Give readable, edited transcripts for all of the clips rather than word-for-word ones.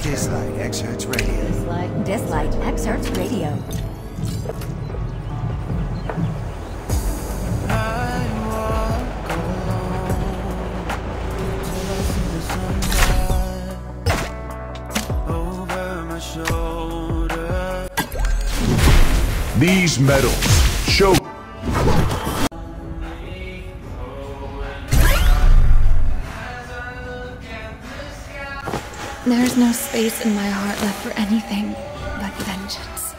Dislike Excerpts Radio. Dislike Excerpts Radio. These medals show. There's no space in my heart left for anything but vengeance.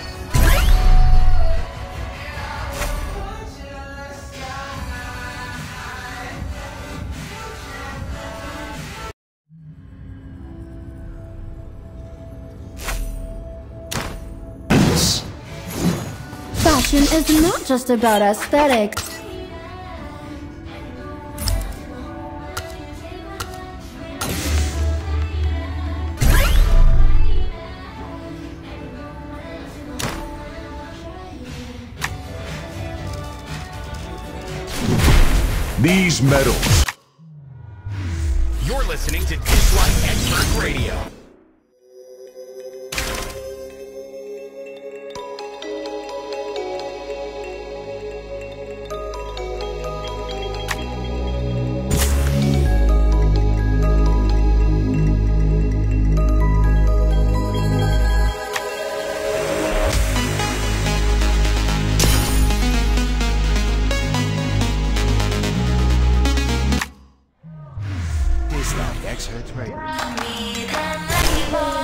Fashion is not just about aesthetics. These medals. You're listening to Dislike Expert Radio. Dislike Excerpts Radio.